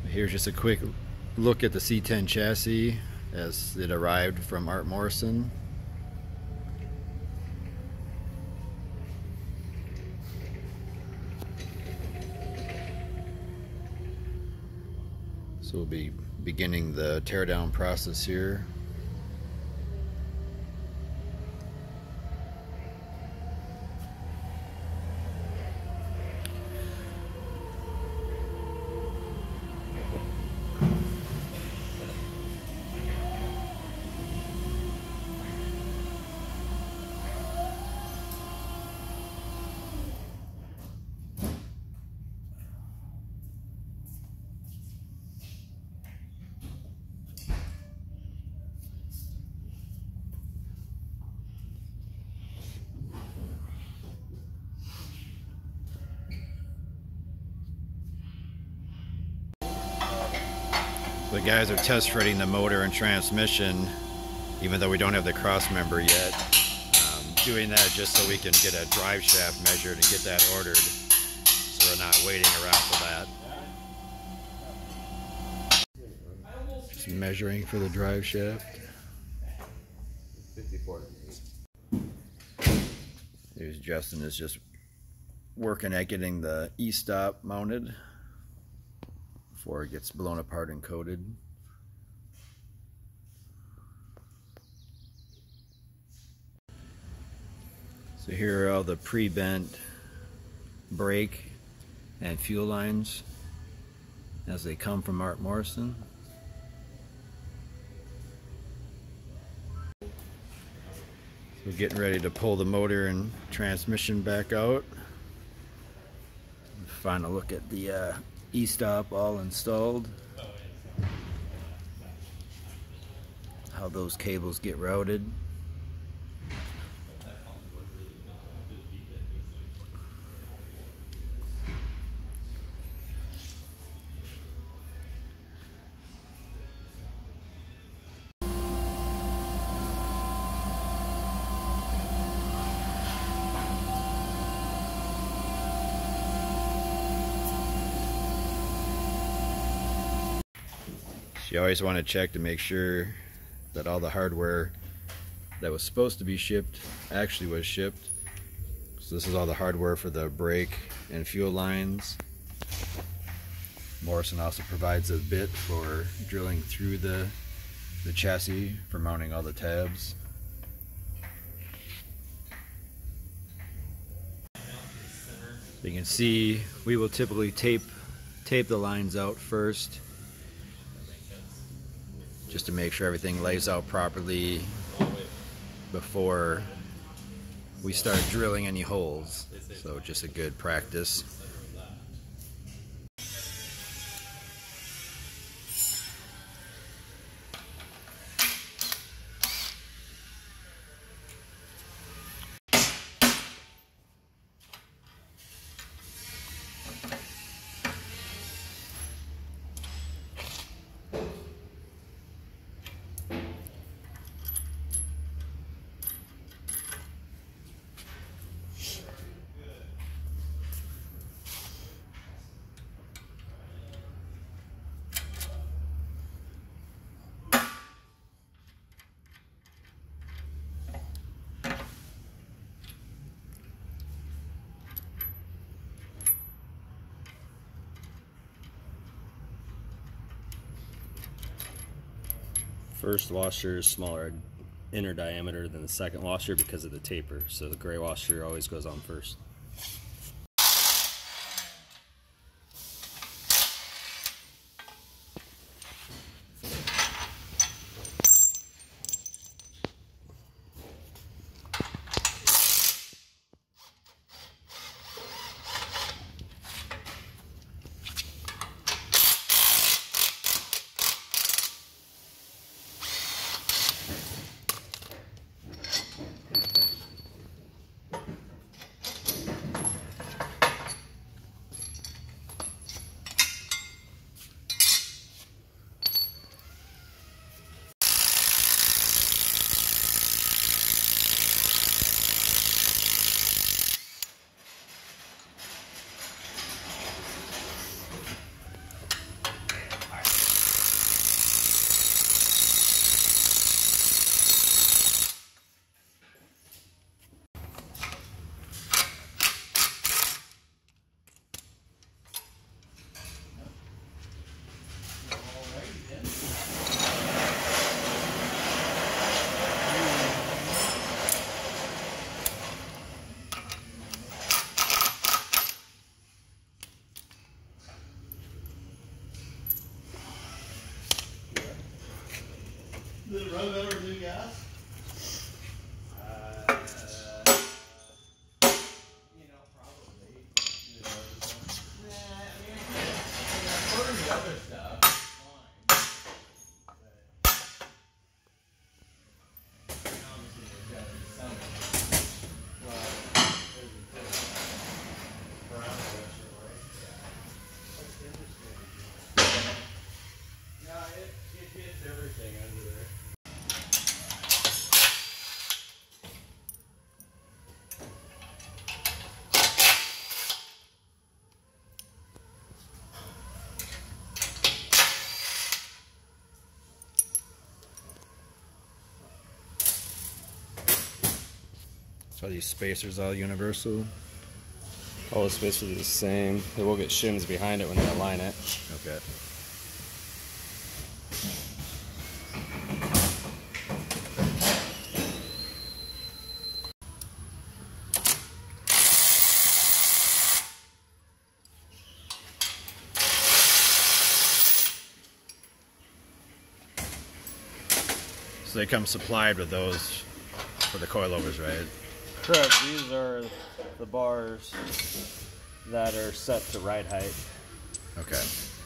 Here's just a quick look at the C10 chassis as it arrived from Art Morrison. So we'll be beginning the teardown process here. The guys are test fitting the motor and transmission, even though we don't have the cross member yet. Doing that just so we can get a drive shaft measured and get that ordered, so we're not waiting around for that. Just measuring for the drive shaft. 54. There's Justin is just working at getting the E-stop mounted before it gets blown apart and coated. So here are all the pre-bent brake and fuel lines as they come from Art Morrison. So we're getting ready to pull the motor and transmission back out. Final look at the E-stop all installed. How those cables get routed. You always want to check to make sure that all the hardware that was supposed to be shipped actually was shipped. So this is all the hardware for the brake and fuel lines. Morrison also provides a bit for drilling through the chassis for mounting all the tabs. You can see we will typically tape the lines out first, just to make sure everything lays out properly before we start drilling any holes. So just a good practice. First washer is smaller inner diameter than the second washer because of the taper, so the gray washer always goes on first. Did it run better with new gas? You know, probably. Nah, I mean, for the other stuff, it's fine. But obviously, there's got to be some. Well, there's a difference. Parameter, right? Yeah. What's interesting? No, it hits everything under there. So are these spacers all universal? All the spacers are the same. They will get shims behind it when they align it. Okay. So they come supplied with those for the coilovers, right? Correct. These are the bars that are set to ride height. Okay.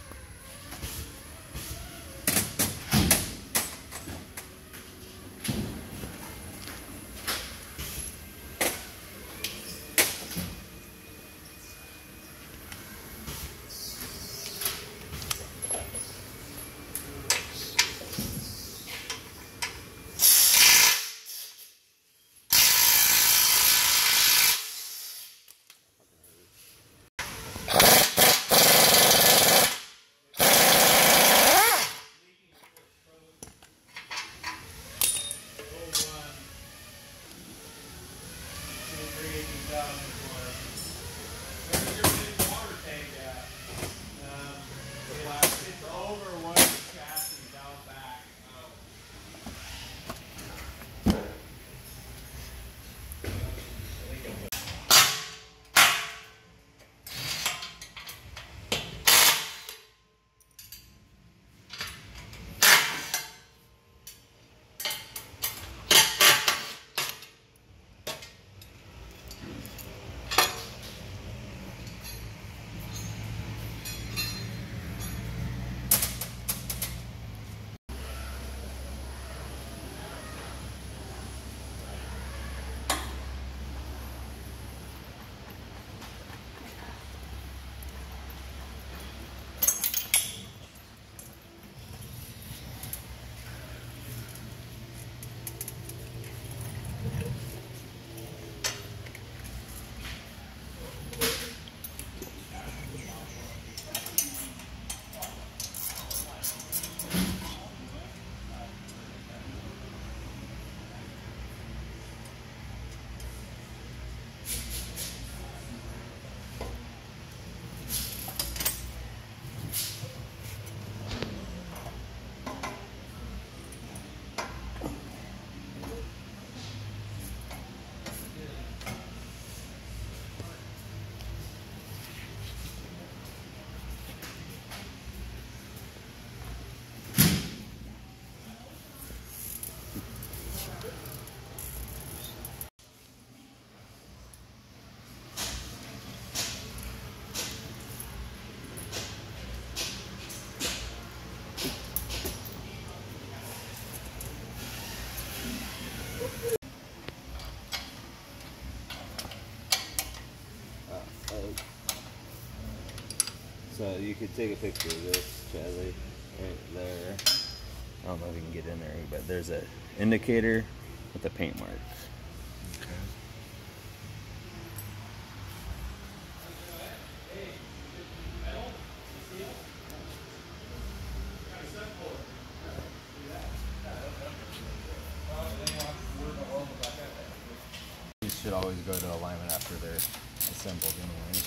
So you could take a picture of this, Charlie, right there. I don't know if you can get in there, but there's an indicator with a paint mark. Okay. These should always go to alignment after they're assembled anyway.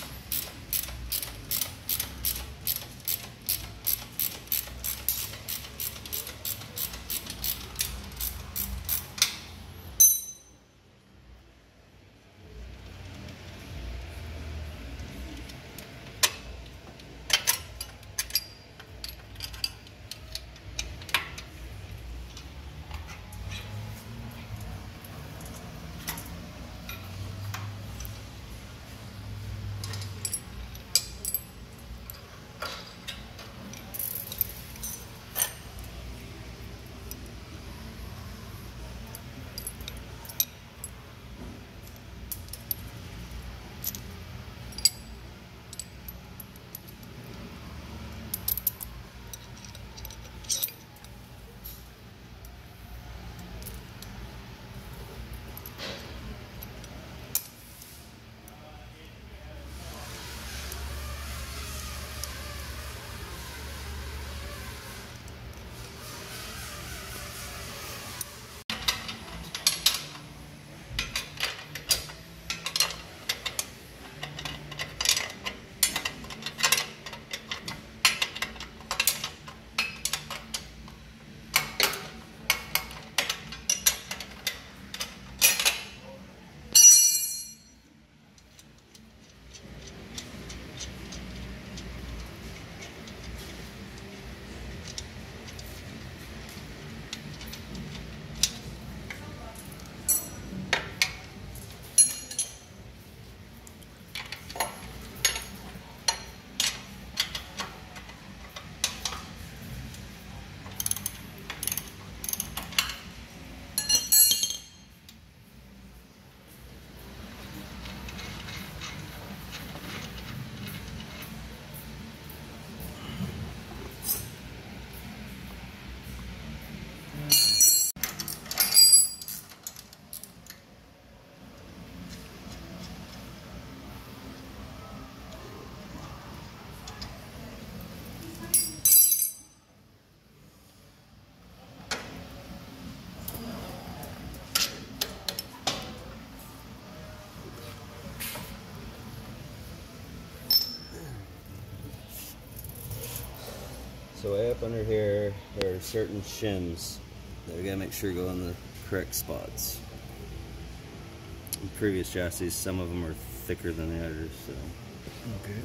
So way up under here, there are certain shims that we gotta make sure go in the correct spots. In previous chassis, some of them are thicker than the others, so. Okay.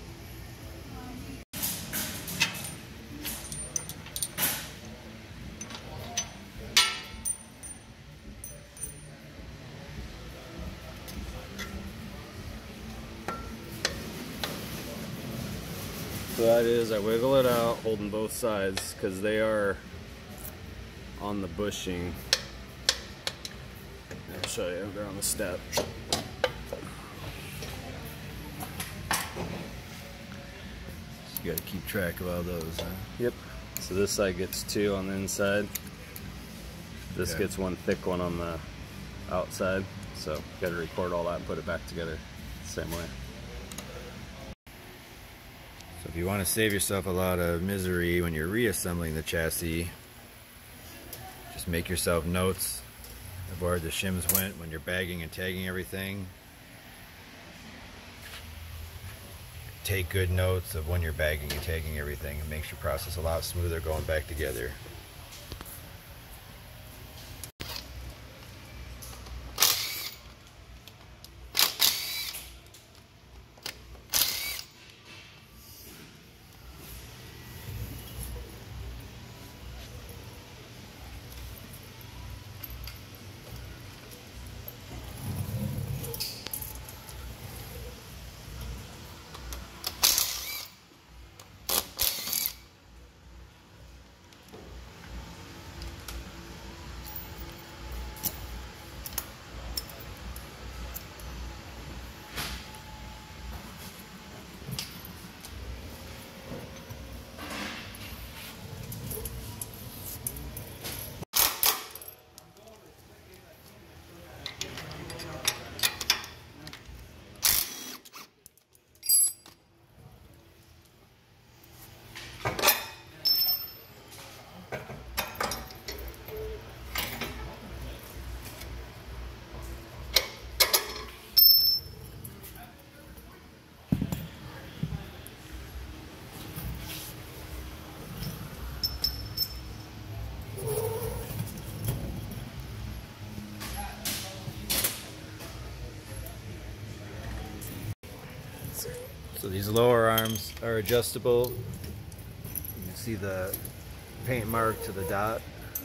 So that is, I wiggle it out, holding both sides, because they are on the bushing. I'll show you, they're on the step. So you got to keep track of all those, huh? Yep. So this side gets 2 on the inside. This gets 1 thick one on the outside. So got to record all that and put it back together the same way. So if you want to save yourself a lot of misery when you're reassembling the chassis, just make yourself notes of where the shims went when you're bagging and tagging everything. Take good notes of when you're bagging and tagging everything. It makes your process a lot smoother going back together. So these lower arms are adjustable. You can see the paint mark to the dot.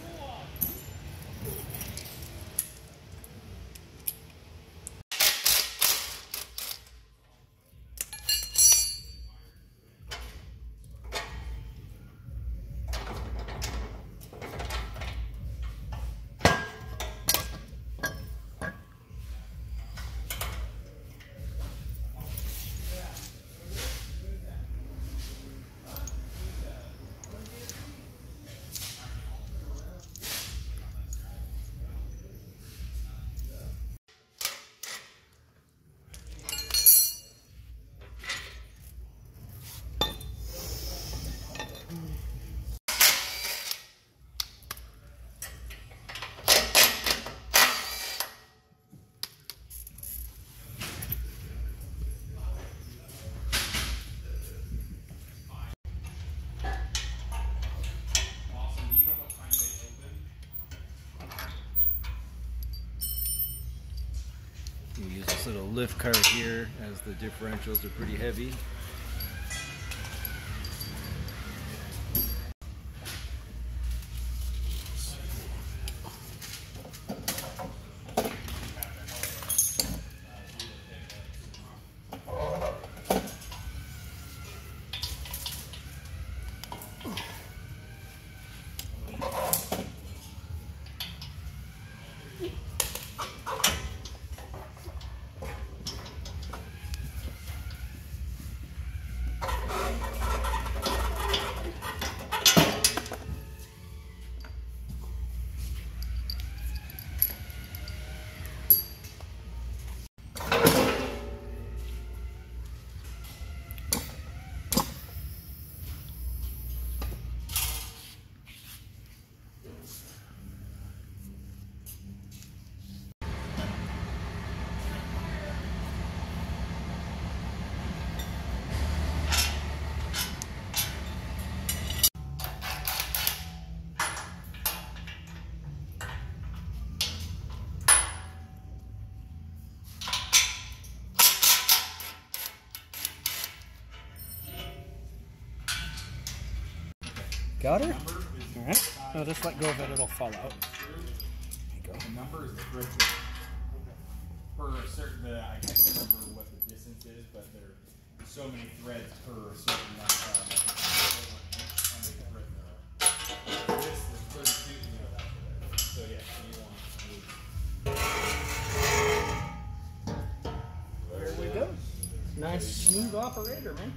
We use this little lift cart here as the differentials are pretty heavy. Got her? All right. No, just let go of it. It'll fall out. There you go. The number is the for a certain, I can't remember what the distance is, but there are so many threads per certain this is 32, so yeah, so you want There we go. Nice smooth operator, man.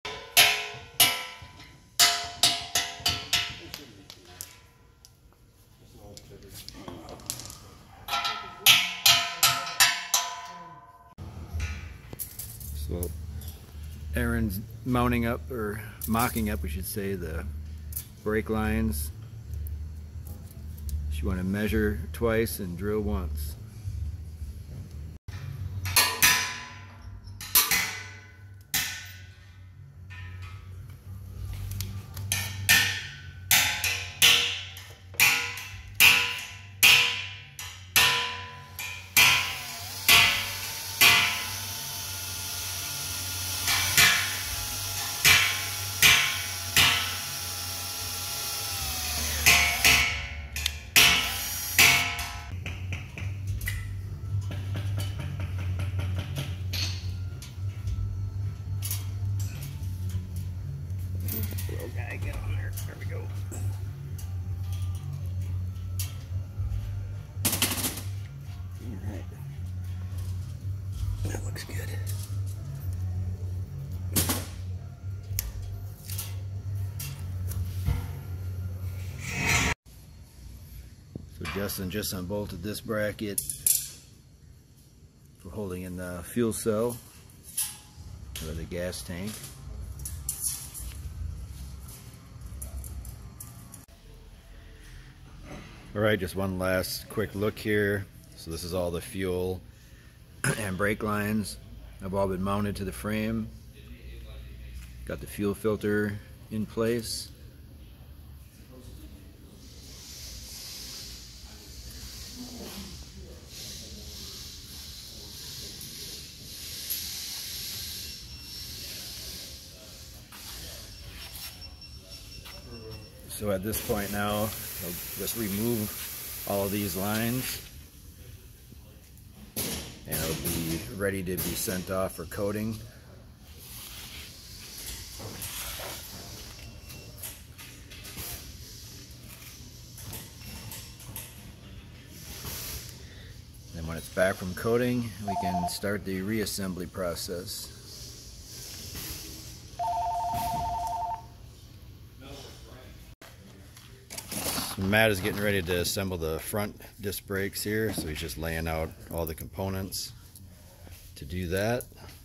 So Aaron's mounting up, or mocking up, we should say, the brake lines. You want to measure twice and drill once. Little guy, get on there. There we go. All right. That looks good. So Justin just unbolted this bracket for holding in the fuel cell or the gas tank. Alright, just one last quick look here. So this is all the fuel and brake lines have all been mounted to the frame. Got the fuel filter in place. So at this point now, I'll just remove all of these lines and it'll be ready to be sent off for coating. Then when it's back from coating, we can start the reassembly process. Matt is getting ready to assemble the front disc brakes here, so he's just laying out all the components to do that.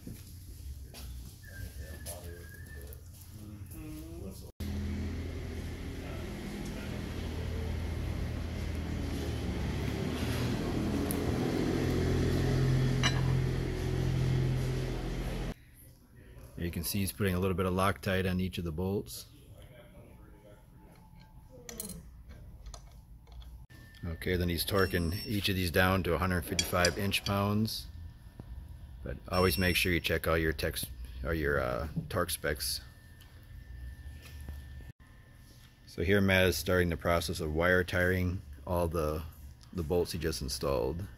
You can see he's putting a little bit of Loctite on each of the bolts. Okay, then he's torquing each of these down to 155 inch-pounds. But always make sure you check all your torque specs. So here Matt is starting the process of wire tiring all the bolts he just installed.